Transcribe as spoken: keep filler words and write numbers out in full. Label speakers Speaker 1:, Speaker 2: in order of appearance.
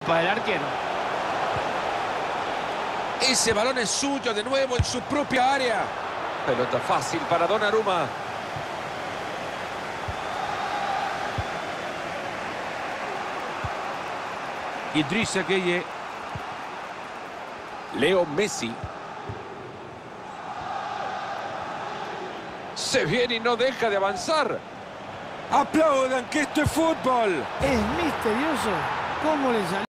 Speaker 1: Para el arquero.
Speaker 2: Ese balón es suyo de nuevo en su propia área. Pelota fácil para Donnarumma.
Speaker 1: Idrissa Gueye.
Speaker 2: Leo Messi. Se viene y no deja de avanzar. ¡Aplaudan que esto es fútbol!
Speaker 1: Es misterioso cómo le salió.